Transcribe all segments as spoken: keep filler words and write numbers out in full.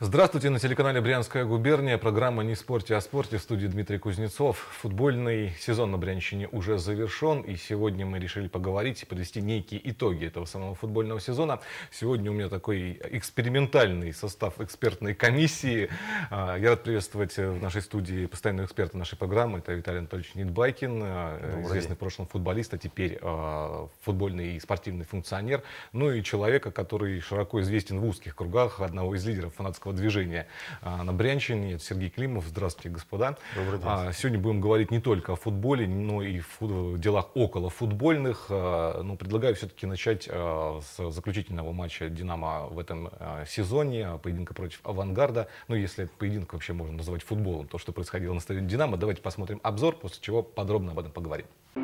Здравствуйте, на телеканале «Брянская губерния». Программа «Не спорьте о спорте». В студии Дмитрий Кузнецов. Футбольный сезон на Брянщине уже завершен. И сегодня мы решили поговорить и подвести некие итоги этого самого футбольного сезона. Сегодня у меня такой экспериментальный состав экспертной комиссии. Я рад приветствовать в нашей студии постоянного эксперта нашей программы. Это Виталий Анатольевич Нидбайкин, Добрый известный день. В прошлом футболист, а теперь футбольный и спортивный функционер. Ну и человека, который широко известен в узких кругах, одного из лидеров фанатского движения на Брянщине. Это Сергей Климов. Здравствуйте, господа. Добрый день. Сегодня будем говорить не только о футболе, но и в делах около футбольных. Но предлагаю все-таки начать с заключительного матча «Динамо» в этом сезоне, поединка против «Авангарда». Ну, если поединок вообще можно называть футболом, то, что происходило на стадионе «Динамо». Давайте посмотрим обзор, после чего подробно об этом поговорим.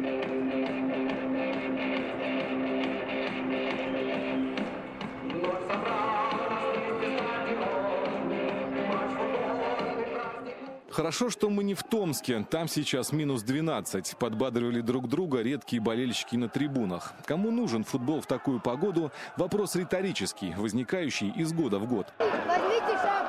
Хорошо, что мы не в Томске. Там сейчас минус двенадцать. Подбадривали друг друга редкие болельщики на трибунах. Кому нужен футбол в такую погоду? Вопрос риторический, возникающий из года в год. Возьмите шаг.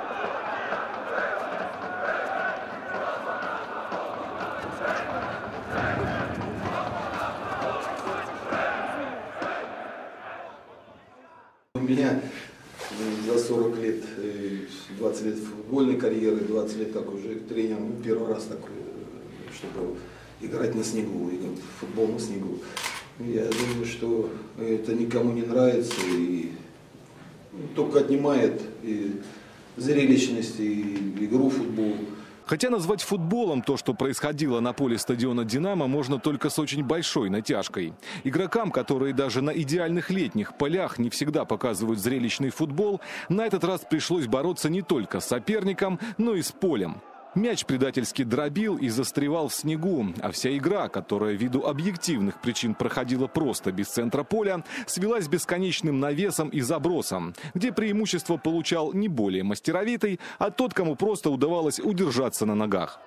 У меня за сорок лет, двадцать лет футбольной карьеры, двадцать лет как уже тренер, ну, первый раз такой, чтобы играть на снегу, футбол на снегу. Я думаю, что это никому не нравится и только отнимает и зрелищность, и игру в футбол. Хотя назвать футболом то, что происходило на поле стадиона «Динамо», можно только с очень большой натяжкой. Игрокам, которые даже на идеальных летних полях не всегда показывают зрелищный футбол, на этот раз пришлось бороться не только с соперником, но и с полем. Мяч предательски дробил и застревал в снегу, а вся игра, которая ввиду объективных причин проходила просто без центра поля, свелась бесконечным навесом и забросом, где преимущество получал не более мастеровитый, а тот, кому просто удавалось удержаться на ногах.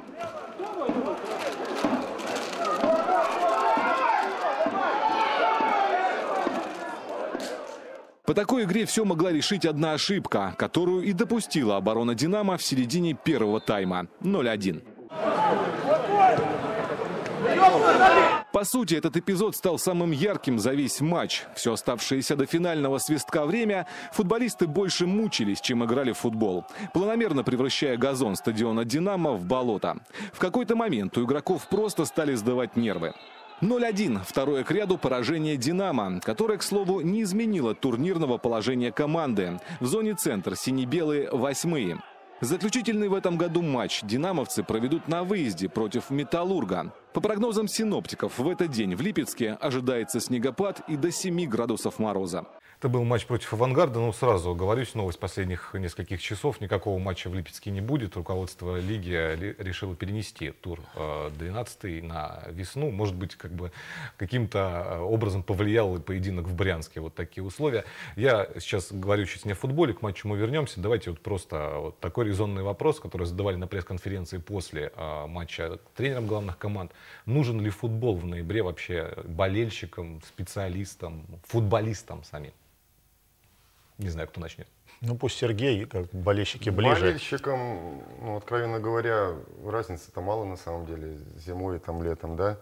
По такой игре все могла решить одна ошибка, которую и допустила оборона «Динамо» в середине первого тайма – ноль один. По сути, этот эпизод стал самым ярким за весь матч. Все оставшееся до финального свистка время футболисты больше мучились, чем играли в футбол, планомерно превращая газон стадиона «Динамо» в болото. В какой-то момент у игроков просто стали сдавать нервы. ноль один. Второе к ряду поражение «Динамо», которое, к слову, не изменило турнирного положения команды. В зоне центр сине-белые восьмые. Заключительный в этом году матч динамовцы проведут на выезде против «Металлурга». По прогнозам синоптиков, в этот день в Липецке ожидается снегопад и до семи градусов мороза. Это был матч против «Авангарда». Ну, сразу говорюсь, новость последних нескольких часов. Никакого матча в Липецке не будет. Руководство лиги решило перенести тур двенадцатый на весну. Может быть, как бы каким-то образом повлиял и поединок в Брянске. Вот такие условия. Я сейчас говорю чуть не о футболе, к матчу мы вернемся. Давайте вот просто вот такой резонный вопрос, который задавали на пресс-конференции после матча тренерам главных команд. Нужен ли футбол в ноябре вообще болельщикам, специалистам, футболистам самим? Не знаю, кто начнет. Ну, пусть Сергей, как болельщики ближе. Болельщикам, ну, откровенно говоря, разницы-то мало на самом деле, зимой и там летом, да.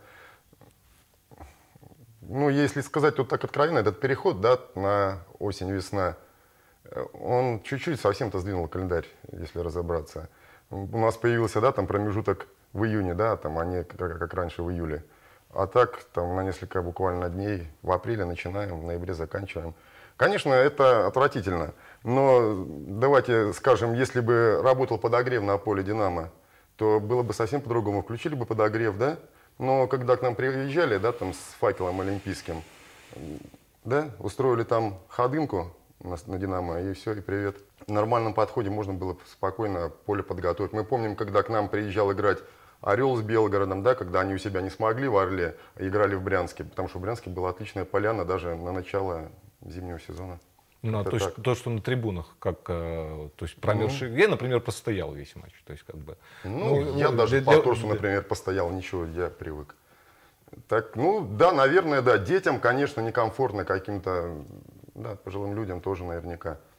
Ну, если сказать вот так откровенно, этот переход, да, на осень-весна, он чуть-чуть совсем-то сдвинул календарь, если разобраться. У нас появился, да, там промежуток в июне, да, там, а не как, как раньше в июле. А так, там, на несколько буквально дней, в апреле начинаем, в ноябре заканчиваем. Конечно, это отвратительно, но давайте скажем, если бы работал подогрев на поле «Динамо», то было бы совсем по-другому. Включили бы подогрев, да? Но когда к нам приезжали, да, там с факелом олимпийским, да, устроили там ходынку на, на «Динамо», и все, и привет. В нормальном подходе можно было спокойно поле подготовить. Мы помним, когда к нам приезжал играть «Орел» с Белгородом, да, когда они у себя не смогли в «Орле», а играли в Брянске, потому что в Брянске была отличная поляна даже на начало зимнего сезона. Ну, то, есть, то, что на трибунах, как, то есть промерзший. Ну, я, например, постоял весь матч. То есть, как бы, ну, ну, я ну, даже для, по торсу, например, постоял, ничего, я привык. Так, ну, да, наверное, да. Детям, конечно, некомфортно каким-то, да, пожилым людям тоже наверняка.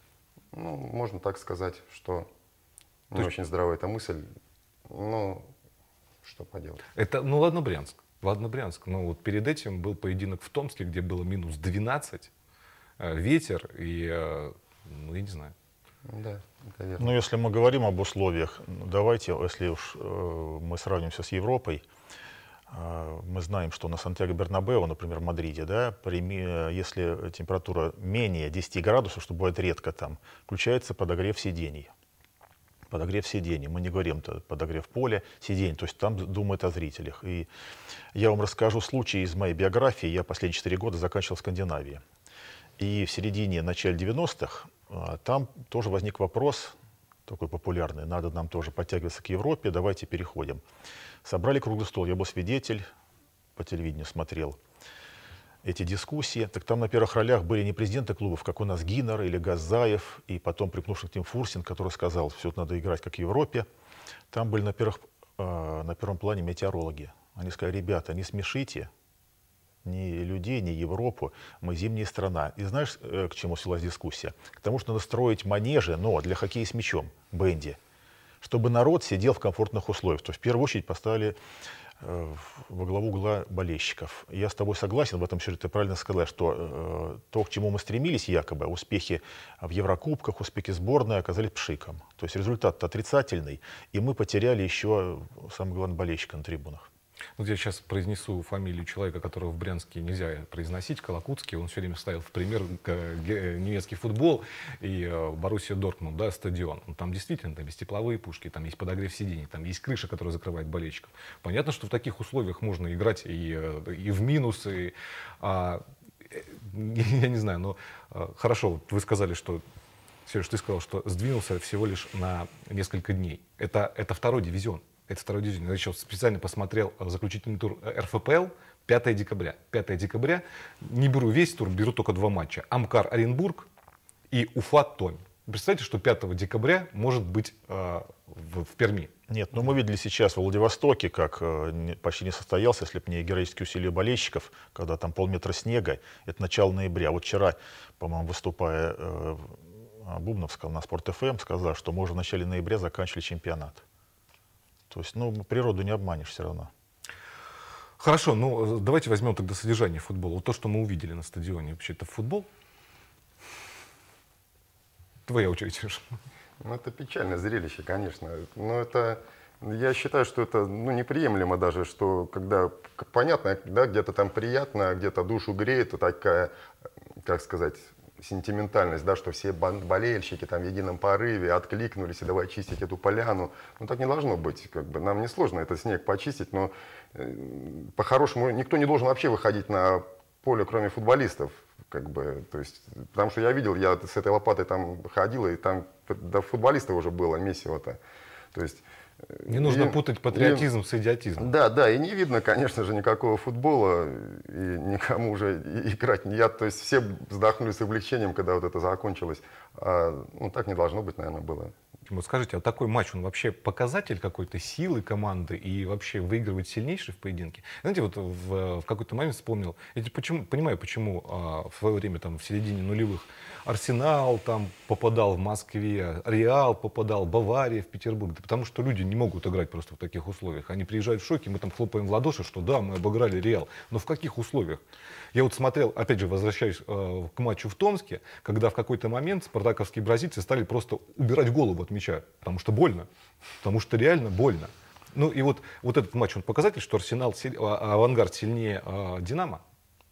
Ну, можно так сказать, что не есть... очень здравая эта мысль, но что поделать. Это, ну ладно, Брянск. Ладно, Брянск. Но вот перед этим был поединок в Томске, где было минус двенадцать, ветер и, ну, я не знаю. Да, это верно. Ну, если мы говорим об условиях, давайте, если уж э, мы сравнимся с Европой, э, мы знаем, что на Сантьяго-Бернабеу, например, в Мадриде, да, при, если температура менее десяти градусов, что бывает редко там, включается подогрев сидений. Подогрев сидений. Мы не говорим подогрев поля, сидений. То есть там думают о зрителях. И я вам расскажу случай из моей биографии. Я последние четыре года заканчивал в Скандинавии. И в середине, начале девяностых там тоже возник вопрос, такой популярный, надо нам тоже подтягиваться к Европе, давайте переходим. Собрали круглый стол, я был свидетель, по телевидению смотрел эти дискуссии. Так там на первых ролях были не президенты клубов, как у нас Гиннер или Газаев, и потом припнувший к ним Фурсин, который сказал, все это надо играть как в Европе. Там были на, первых, э, на первом плане метеорологи. Они сказали, ребята, не смешите ни людей, ни Европу, мы зимняя страна. И знаешь, к чему свелась дискуссия? К тому, что надо строить манежи, но для хоккея с мячом, бенди, чтобы народ сидел в комфортных условиях. То есть в первую очередь поставили э, во главу угла болельщиков. Я с тобой согласен, в этом сюжете ты правильно сказал, что э, то, к чему мы стремились, якобы, успехи в Еврокубках, успехи сборной оказались пшиком. То есть результат отрицательный, и мы потеряли еще, самое главное, болельщика на трибунах. Вот я сейчас произнесу фамилию человека, которого в Брянске нельзя произносить, Колокутский. Он все время ставил в пример немецкий футбол и Боруссия Дортмунд, да, стадион. Там действительно там есть тепловые пушки, там есть подогрев сидений, там есть крыша, которая закрывает болельщиков. Понятно, что в таких условиях можно играть и, и в минус, и, а, я не знаю, но хорошо, вот вы сказали, что, Сереж, ты сказал, что сдвинулся всего лишь на несколько дней. Это, это второй дивизион. Это второй дивизион. Я еще специально посмотрел заключительный тур эр эф пэ эл, пятое декабря. пятое декабря. Не беру весь тур, беру только два матча. Амкар Оренбург и Уфа Томь. Представьте, что пятого декабря может быть э, в, в Перми. Нет, но мы видели сейчас в Владивостоке, как э, не, почти не состоялся, если бы не героические усилия болельщиков, когда там полметра снега. Это начало ноября. Вот вчера, по-моему, выступая э, Бубновского на Спорт эф эм, сказал, что мы уже в начале ноября заканчивали чемпионат. То есть, ну, природу не обманешь все равно. Хорошо, ну, давайте возьмем тогда содержание футбола. Вот то, что мы увидели на стадионе, вообще это футбол? Твоя очередь. Ну, это печальное зрелище, конечно. Но это, я считаю, что это, ну, неприемлемо даже, что когда, понятно, да, где-то там приятно, где-то душу греет, то такая, как сказать, сентиментальность, да, что все болельщики там в едином порыве откликнулись и давай чистить эту поляну. Ну, так не должно быть. Как бы. Нам несложно этот снег почистить, но э, по-хорошему никто не должен вообще выходить на поле, кроме футболистов. Как бы, то есть, потому что я видел, я с этой лопатой там ходил, и там до футболистов уже было месиво-то. То есть, не нужно и, путать патриотизм и, с идиотизмом. Да, да, и не видно, конечно же, никакого футбола, и никому уже играть. Я, то есть все вздохнули с облегчением, когда вот это закончилось. А, ну, так не должно быть, наверное, было. Вот скажите, а такой матч, он вообще показатель какой-то силы команды и вообще выигрывает сильнейший в поединке? Знаете, вот в, в какой-то момент вспомнил, я почему, понимаю, почему а, в свое время, там, в середине нулевых, Арсенал там попадал в Москве, Реал попадал, Бавария в Петербург, да потому что люди не могут играть просто в таких условиях. Они приезжают в шоке, мы там хлопаем в ладоши, что да, мы обыграли Реал. Но в каких условиях? Я вот смотрел, опять же, возвращаюсь э, к матчу в Томске, когда в какой-то момент спартаковские бразильцы стали просто убирать голову от мяча, потому что больно, потому что реально больно. Ну и вот, вот этот матч, он показатель, что Арсенал, Авангард сильнее э, Динамо?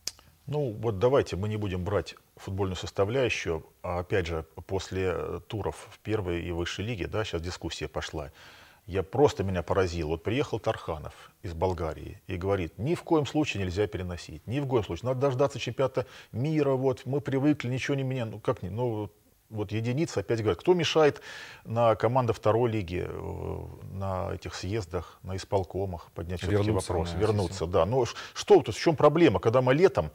Ну вот давайте мы не будем брать футбольную составляющую. А опять же, после туров в первой и высшей лиге, да, сейчас дискуссия пошла. Я просто меня поразил. Вот приехал Тарханов из Болгарии и говорит, ни в коем случае нельзя переносить, ни в коем случае. Надо дождаться чемпионата мира, вот мы привыкли, ничего не меняем. Ну как не, ну вот единица опять говорит, кто мешает на команда второй лиги, на этих съездах, на исполкомах поднять все-таки вопрос, вернуться, да. Но что, то есть в чем проблема, когда мы летом,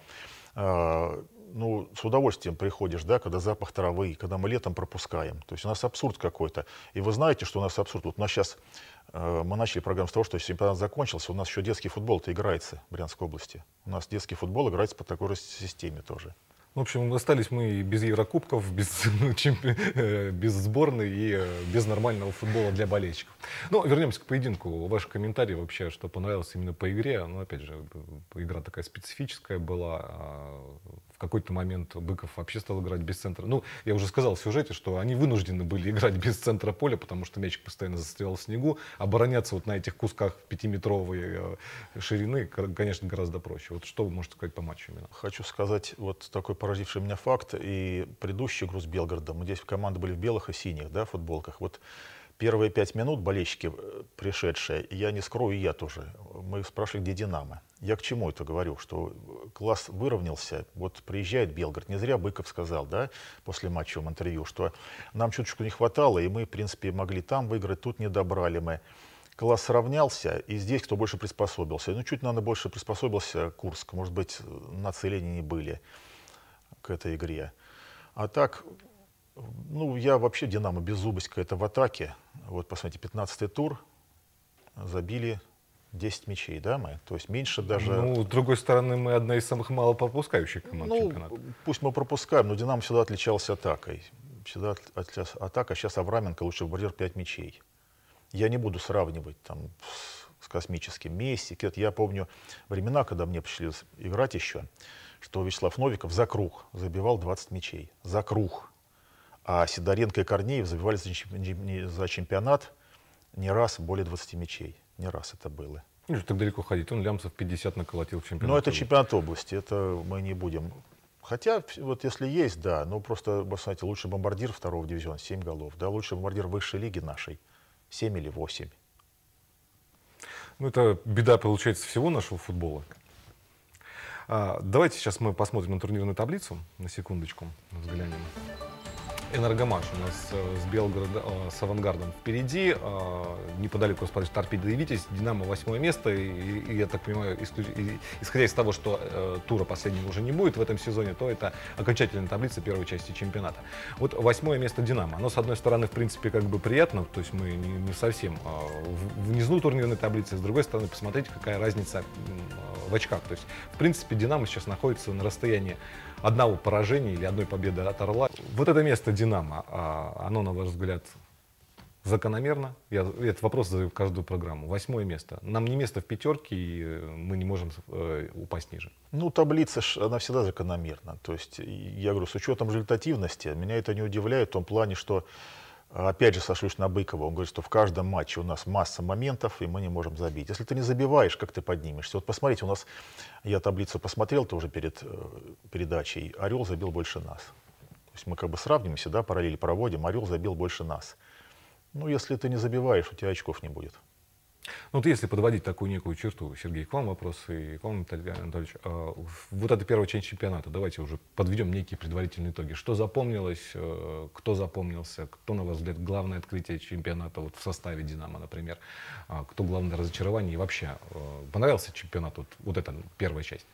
э, ну, с удовольствием приходишь, да, когда запах травы, когда мы летом пропускаем. То есть у нас абсурд какой-то. И вы знаете, что у нас абсурд. Вот у нас сейчас, э, мы начали программу с того, что чемпионат закончился, у нас еще детский футбол-то играется в Брянской области. У нас детский футбол играется по такой же системе тоже. В общем, остались мы без Еврокубков, без, чемпи... без сборной и без нормального футбола для болельщиков. Но вернемся к поединку. Ваши комментарии вообще, что понравилось именно по игре. Ну, опять же, игра такая специфическая была. В какой-то момент Быков вообще стал играть без центра. Ну, я уже сказал в сюжете, что они вынуждены были играть без центра поля, потому что мячик постоянно застрял в снегу. Обороняться вот на этих кусках пятиметровой ширины, конечно, гораздо проще. Вот что вы можете сказать по матчу именно? Хочу сказать вот такой поразивший меня факт. И предыдущую игру с Белгородом, мы здесь команды были в белых и синих, да, футболках. Вот первые пять минут болельщики пришедшие, я не скрою, и я тоже, мы спрашивали, где «Динамо». Я к чему это говорю? Что класс выровнялся. Вот приезжает Белгород. Не зря Быков сказал, да, после матча в интервью, что нам чуточку не хватало, и мы, в принципе, могли там выиграть, тут не добрали мы. Класс сравнялся, и здесь кто больше приспособился. Ну, чуть, наверное, больше приспособился Курск. Может быть, нацелены не были к этой игре. А так, ну, я вообще «Динамо» беззубость какая-то в атаке. Вот, посмотрите, пятнадцатый тур, забили десять мячей, да, мы? То есть меньше даже... Ну, с другой стороны, мы одна из самых мало пропускающих команд ну, чемпионата. Пусть мы пропускаем, но «Динамо» всегда отличался атакой. Всегда отличался атака. Сейчас Авраменко лучший бомбардир пять мячей. Я не буду сравнивать там с, с космическим Месси. Я помню времена, когда мне пришли играть еще, что Вячеслав Новиков за круг забивал двадцать мячей. За круг. А Сидоренко и Корнеев забивали за чемпионат не раз более двадцати мячей. Не раз это было. Ну, так далеко ходить. Он лямцев пятьдесят наколотил в чемпионате. Но это чемпионат области, это мы не будем. Хотя, вот если есть, да, но просто, посмотрите, лучший бомбардир второго дивизиона, семь голов. Да, лучший бомбардир высшей лиги нашей, семь или восемь. Ну, это беда, получается, всего нашего футбола. А, давайте сейчас мы посмотрим на турнирную таблицу, на секундочку, взглянем. Энергомаш у нас э, с Белгородом, э, с Авангардом впереди, э, неподалеку расположен Торпедо и Витязь, Динамо восьмое место, и, и, и я так понимаю, исключ... и, исходя из того, что э, тура последнего уже не будет в этом сезоне, то это окончательная таблица первой части чемпионата. Вот восьмое место Динамо, оно с одной стороны, в принципе, как бы приятно, то есть мы не, не совсем э, внизу турнирной таблицы, с другой стороны, посмотрите, какая разница э, в очках, то есть, в принципе, Динамо сейчас находится на расстоянии одного поражения или одной победы от Орла. Вот это место Динамо, оно, на ваш взгляд, закономерно? Я этот вопрос задаю в каждую программу. Восьмое место. Нам не место в пятерке, и мы не можем э, упасть ниже. Ну, таблица, она всегда закономерна. То есть, я говорю, с учетом результативности, меня это не удивляет в том плане, что, опять же, сошлюсь на Быкова, он говорит, что в каждом матче у нас масса моментов, и мы не можем забить. Если ты не забиваешь, как ты поднимешься? Вот посмотрите, у нас, я таблицу посмотрел тоже перед э, передачей, Орел забил больше нас. То есть мы как бы сравнимся, да, параллели проводим, Орел забил больше нас. Ну, если ты не забиваешь, у тебя очков не будет. Ну, вот если подводить такую некую черту, Сергей, к вам вопрос, и к вам, Виталий Анатольевич, а, вот это первая часть чемпионата, давайте уже подведем некие предварительные итоги. Что запомнилось, кто запомнился, кто, на ваш взгляд, главное открытие чемпионата вот в составе «Динамо», например, кто главное разочарование и вообще, понравился чемпионат, вот, вот эта первая часть?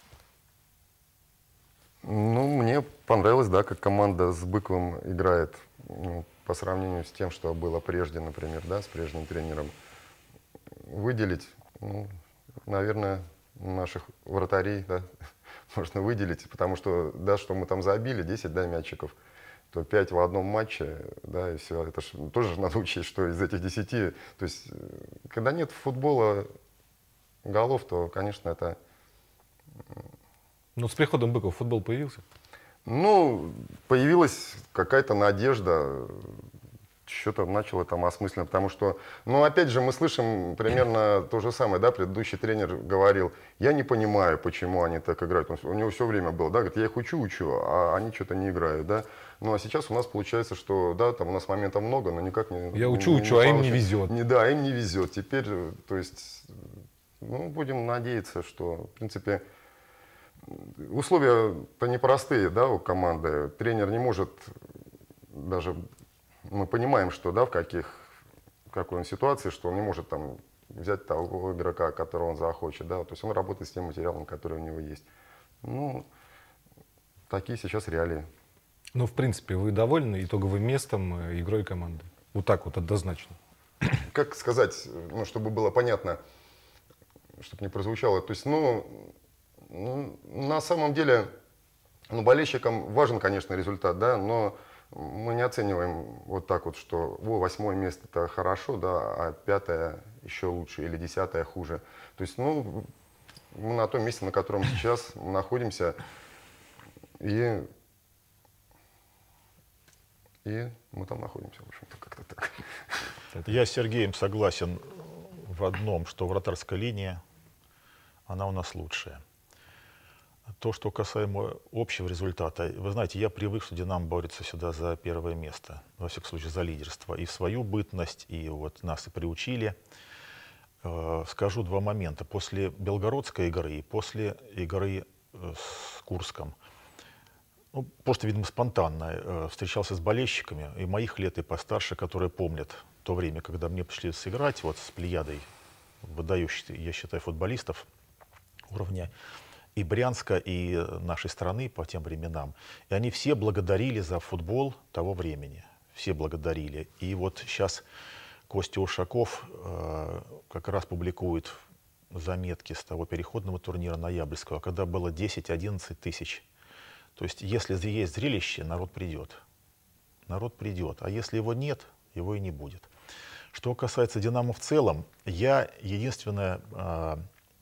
Ну, мне понравилось, да, как команда с Быковым играет, ну, по сравнению с тем, что было прежде, например, да, с прежним тренером. Выделить, ну, наверное, наших вратарей, да, можно выделить, потому что, да, что мы там забили, десять, да, мячиков, то пять в одном матче, да, и все. Это ж, тоже надо учесть, что из этих десяти, то есть, когда нет футбола голов, то, конечно, это... Ну, с приходом Быкова футбол появился? Ну, появилась какая-то надежда, что-то начало там осмысленно, потому что, ну, опять же, мы слышим примерно то же самое, да, предыдущий тренер говорил, я не понимаю, почему они так играют, он, у него все время было, да, говорит, я их учу, учу, а они что-то не играют, да, ну, а сейчас у нас получается, что, да, там у нас моментов много, но никак не... Я учу, не, учу, не а им не везет. Не, да, им не везет, теперь, то есть, ну, будем надеяться, что, в принципе, условия-то непростые, да, у команды, тренер не может даже... Мы понимаем, что, да, в каких, в какой он ситуации, что он не может там взять того игрока, которого он захочет, да, то есть он работает с тем материалом, который у него есть. Ну, такие сейчас реалии. Ну, в принципе, вы довольны итоговым местом, игрой команды? Вот так вот, однозначно. Как сказать, ну, чтобы было понятно, чтобы не прозвучало, то есть, ну, ну на самом деле... Ну, болельщикам важен, конечно, результат, да, но мы не оцениваем вот так вот, что о, восьмое место это хорошо, да, а пятое еще лучше или десятое хуже. То есть, ну, мы на том месте, на котором сейчас находимся, и, и мы там находимся, в общем-то, как-то так. Я с Сергеем согласен в одном, что вратарская линия, она у нас лучшая. То, что касаемо общего результата, вы знаете, я привык, что «Динамо» борется всегда за первое место, во всяком случае за лидерство. И в свою бытность, и вот нас и приучили. Э, скажу два момента. После белгородской игры и после игры э, с Курском, ну, просто, видимо, спонтанно э, встречался с болельщиками, и моих лет, и постарше, которые помнят то время, когда мне пришли сыграть вот с плеядой выдающихся, я считаю, футболистов уровня и Брянска, и нашей страны по тем временам. И они все благодарили за футбол того времени. Все благодарили. И вот сейчас Костя Ушаков э, как раз публикует заметки с того переходного турнира ноябрьского, когда было десять-одиннадцать тысяч. То есть если есть зрелище, народ придет. Народ придет. А если его нет, его и не будет. Что касается «Динамо» в целом, я единственное... Э,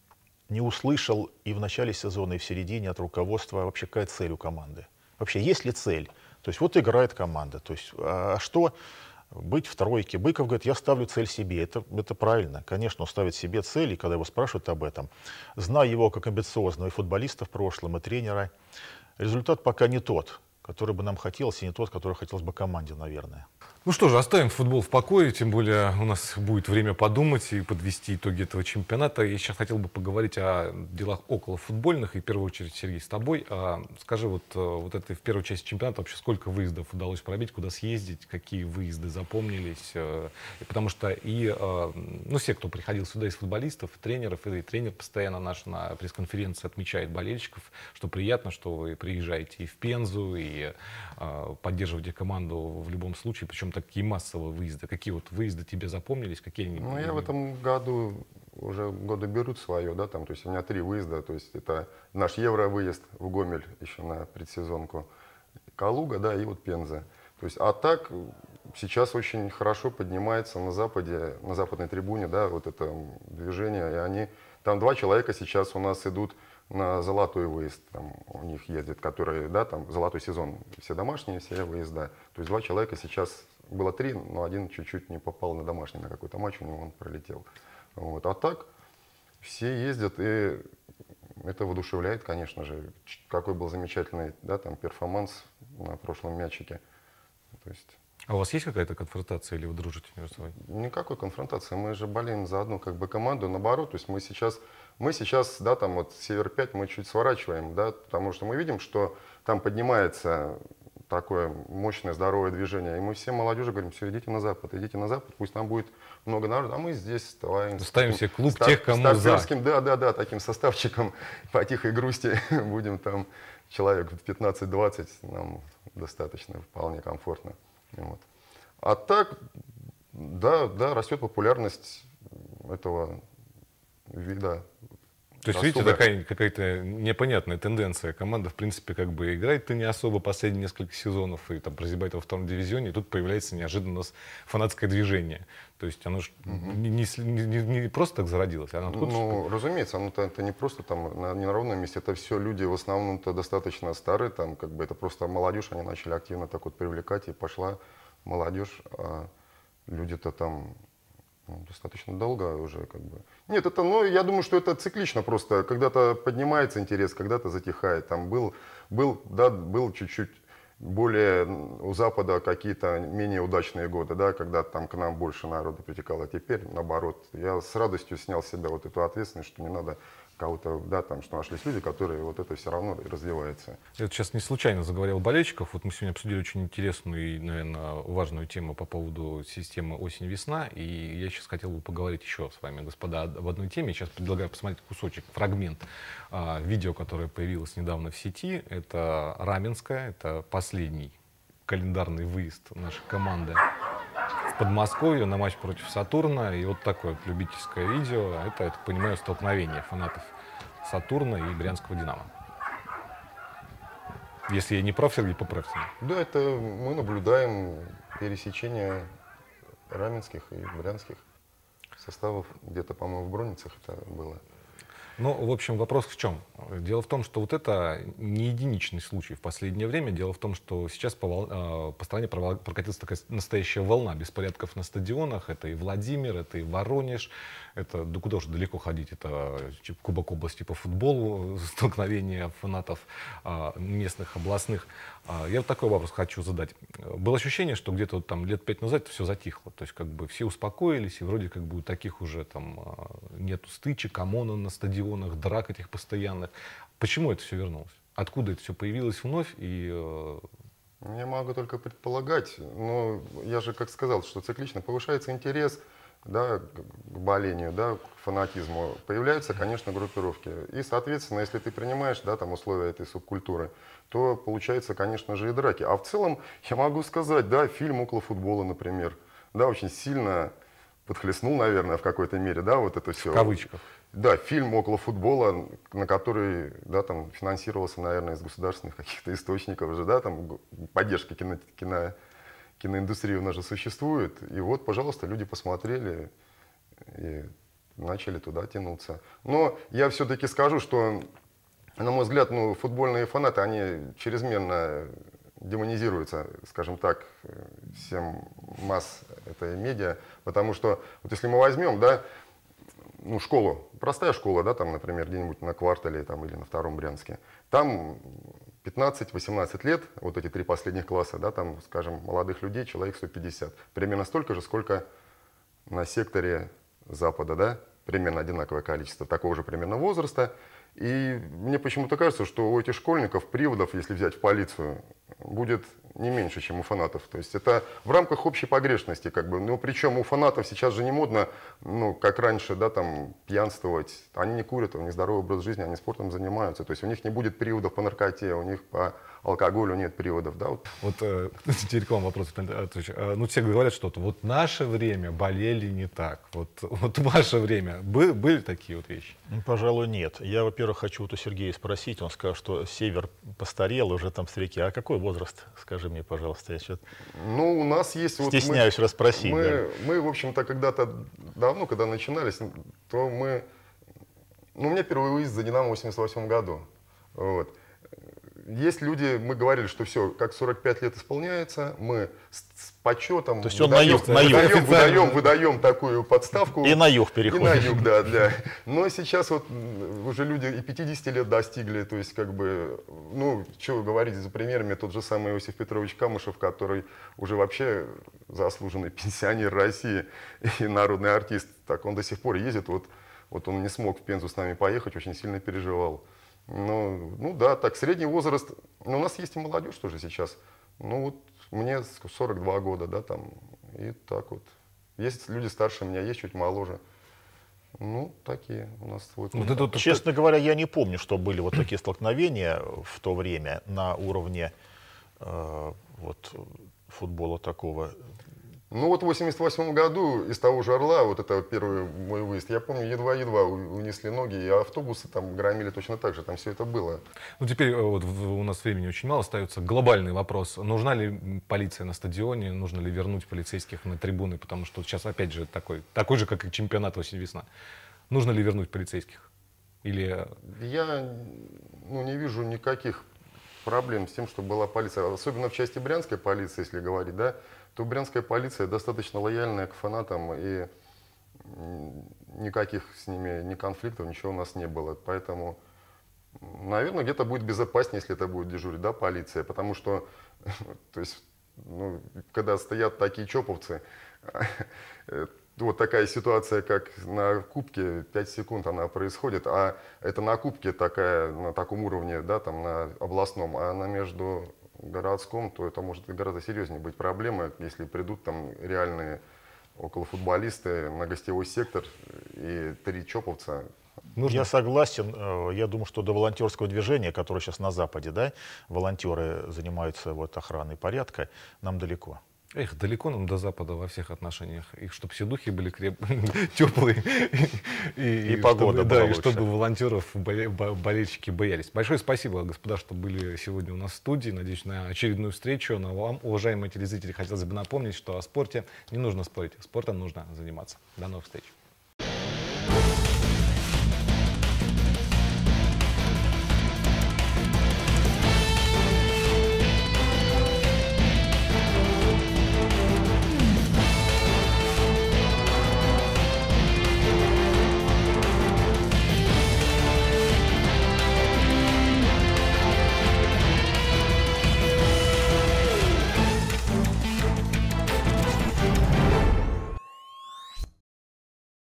не услышал и в начале сезона, и в середине от руководства вообще какая цель у команды. Вообще есть ли цель? То есть вот играет команда. То есть, а что быть в тройке? Быков говорит, я ставлю цель себе. Это, это правильно. Конечно, он ставит себе цель, и когда его спрашивают об этом, зная его как амбициозного и футболиста в прошлом, и тренера, результат пока не тот, который бы нам хотелось, и не тот, который хотелось бы команде, наверное. Ну что же, оставим футбол в покое, тем более у нас будет время подумать и подвести итоги этого чемпионата. Я сейчас хотел бы поговорить о делах околофутбольных, и в первую очередь, Сергей, с тобой. А, скажи, вот, вот это в первой части чемпионата вообще сколько выездов удалось пробить, куда съездить, какие выезды запомнились? Потому что и ну, все, кто приходил сюда из футболистов, тренеров, и тренер постоянно наш на пресс-конференции отмечает болельщиков, что приятно, что вы приезжаете и в Пензу, и а, поддерживаете команду в любом случае, причем такие массовые выезды. Какие вот выезды тебе запомнились? Какие они? Ну, я в этом году уже годы берут свое, да, там, то есть у меня три выезда, то есть это наш евровыезд в Гомель еще на предсезонку, Калуга, да, и вот Пенза. То есть, а так сейчас очень хорошо поднимается на западе, на западной трибуне, да, вот это движение, и они, там два человека сейчас у нас идут на золотой выезд, там у них ездят, которые, да, там золотой сезон, все домашние, все выезда. То есть два человека сейчас, было три, но один чуть-чуть не попал на домашний, на какой-то матч, у него он пролетел. Вот. А так все ездят, и это воодушевляет, конечно же. Какой был замечательный, да, там, перформанс на прошлом мячике. То есть... А у вас есть какая-то конфронтация, или вы дружите между собой? Никакой конфронтации. Мы же болеем за одну как бы команду, наоборот. То есть мы сейчас, мы сейчас, да, там вот Север пять мы чуть сворачиваем, да, потому что мы видим, что там поднимается такое мощное, здоровое движение. И мы всем молодежи говорим, все, идите на Запад, идите на Запад, пусть там будет много народу, а мы здесь ставим. Ставим себе клуб стар, тех, кому за. Да, да, да, таким составчиком по тихой грусти будем там человек пятнадцать-двадцать, нам достаточно, вполне комфортно. Вот. А так, да, да, растет популярность этого вида. То есть, видите, такая какая-то непонятная тенденция. Команда, в принципе, как бы играет-то не особо последние несколько сезонов и там прозябает во втором дивизионе, и тут появляется неожиданно у нас фанатское движение. То есть оно же угу. не, не, не просто так зародилось, оно откуда-то... Ну, разумеется, оно -то, это не просто там на, не на ровном месте, это все люди в основном-то достаточно старые, там как бы это просто молодежь, они начали активно так вот привлекать, и пошла молодежь, а люди-то там... Ну, достаточно долго уже как бы. Нет, это, ну, я думаю, что это циклично просто. Когда-то поднимается интерес, когда-то затихает. Там был, был, да, был чуть-чуть более у Запада какие-то менее удачные годы, да, когда там к нам больше народу притекало. А теперь, наоборот, я с радостью снял с себя вот эту ответственность, что не надо кого-то, да, там, что нашлись люди, которые вот это все равно развивается. Я сейчас не случайно заговорил болельщиков. Вот мы сегодня обсудили очень интересную и, наверное, важную тему по поводу системы осень-весна. И я сейчас хотел бы поговорить еще с вами, господа, об одной теме. Сейчас предлагаю посмотреть кусочек, фрагмент а, видео, которое появилось недавно в сети. Это Раменское, это последний календарный выезд нашей команды в Подмосковье на матч против Сатурна. И вот такое вот любительское видео. Это, я так понимаю, столкновение фанатов Сатурна и Брянского Динамо. Если я не прав, Сергей, поправьте. Да, это мы наблюдаем пересечение раменских и брянских составов. Где-то, по-моему, в Броницах это было. Ну, в общем, вопрос в чем? Дело в том, что вот это не единичный случай в последнее время. Дело в том, что сейчас по, вол... по стране прокатилась такая настоящая волна беспорядков на стадионах. Это и Владимир, это и Воронеж. Это, да куда уж далеко ходить, это Кубок области по футболу, столкновения фанатов местных, областных. Я вот такой вопрос хочу задать. Было ощущение, что где-то вот там лет пять назад все затихло. То есть как бы все успокоились, и вроде как бы таких уже там нету стычек, ОМОНа на стадионах, драк этих постоянных. Почему это все вернулось? Откуда это все появилось вновь? И я могу только предполагать, но я же как сказал, что циклично повышается интерес, да, к болению, да, к фанатизму. Появляются, конечно, группировки. И, соответственно, если ты принимаешь, да, там, условия этой субкультуры, то получается, конечно же, и драки. А в целом, я могу сказать, да, фильм «Около футбола», например, да, очень сильно подхлестнул, наверное, в какой-то мере, да, вот это все. В кавычках. Да, фильм «Около футбола», на который, да, там, финансировался, наверное, из государственных каких-то источников уже, да, там, поддержка кино, кино, киноиндустрии у нас же существует. И вот, пожалуйста, люди посмотрели и начали туда тянуться. Но я все-таки скажу, что, на мой взгляд, ну, футбольные фанаты, они чрезмерно демонизируются, скажем так, всем масс этой медиа. Потому что, вот если мы возьмем, да, ну, школу, простая школа, да, там, например, где-нибудь на Квартале там, или на Втором Брянске, там пятнадцать-восемнадцать лет, вот эти три последних класса, да, там, скажем, молодых людей, человек сто пятьдесят. Примерно столько же, сколько на секторе Запада, да, примерно одинаковое количество, такого же примерно возраста. И мне почему-то кажется, что у этих школьников приводов, если взять в полицию, будет не меньше, чем у фанатов. То есть это в рамках общей погрешности, как бы. Ну, причем у фанатов сейчас же не модно, ну, как раньше, да, там, пьянствовать. Они не курят, у них здоровый образ жизни, они спортом занимаются. То есть у них не будет приводов по наркоте, у них по алкоголю нет приводов, да. Вот, вот э, теперь к вам вопрос. Ну, все говорят что-то, вот в наше время болели не так. Вот, вот в ваше время были, были такие вот вещи? Ну, пожалуй, нет. Я, во-первых, хочу вот у Сергея спросить. Он сказал, что север постарел уже там с реки. А какой возраст? Скажи мне, пожалуйста. Я что-то ну, у нас есть... Стесняюсь вот мы, расспросить. Мы, да. мы, в общем-то, когда-то давно, когда начинались, то мы... Ну, у меня первый выезд за «Динамо» в восемьдесят восьмом году. Вот. Есть люди, мы говорили, что все, как сорок пять лет исполняется, мы с, с почетом То есть он выдаем, на юг, выдаем, на юг. выдаем, выдаем такую подставку. И на юг переходим. И на юг, да. Для... Но сейчас вот уже люди и пятидесяти лет достигли, то есть как бы, ну, что говорить за примерами, тот же самый Иосиф Петрович Камышев, который уже вообще заслуженный пенсионер России и народный артист, так он до сих пор ездит, вот, вот он не смог в Пензу с нами поехать, очень сильно переживал. Ну, ну да, так, средний возраст, ну, у нас есть и молодежь тоже сейчас, ну вот мне сорок два года, да, там, и так вот. Есть люди старше меня, есть чуть моложе. Ну, такие у нас свой вот это, вот, честно говоря, я не помню, что были вот такие столкновения в то время на уровне э, вот, футбола такого. Ну вот в восемьдесят восьмом году из того же «Орла», вот это первый мой выезд, я помню, едва-едва унесли ноги, и автобусы там громили точно так же, там все это было. Ну теперь вот у нас времени очень мало, остается глобальный вопрос. Нужна ли полиция на стадионе, нужно ли вернуть полицейских на трибуны, потому что сейчас опять же такой, такой же, как и чемпионат осень-весна. Нужно ли вернуть полицейских? Или... Я ну, не вижу никаких проблем с тем, что была полиция, особенно в части брянской полиции, если говорить, да, то брянская полиция достаточно лояльная к фанатам, и никаких с ними ни конфликтов, ничего у нас не было. Поэтому, наверное, где-то будет безопаснее, если это будет дежурить, да, полиция, потому что, то есть, ну, когда стоят такие чоповцы, вот такая ситуация, как на Кубке, пять секунд она происходит, а это на Кубке такая, на таком уровне, да, там, на областном, а на между городском, то это может гораздо серьезнее быть проблема, если придут там реальные околофутболисты на гостевой сектор и три чоповца. Нужно. Я согласен. Я думаю, что до волонтерского движения, которое сейчас на Западе, да, волонтеры занимаются вот охраной порядка, нам далеко. Эх, далеко нам до Запада во всех отношениях. И чтобы все духи были креп... теплые. И, и погода чтобы, была да, лучше. И чтобы волонтеров боле... болельщики боялись. Большое спасибо, господа, что были сегодня у нас в студии. Надеюсь на очередную встречу. Но вам, уважаемые телезрители, хотелось бы напомнить, что о спорте не нужно спорить. Спортом нужно заниматься. До новых встреч.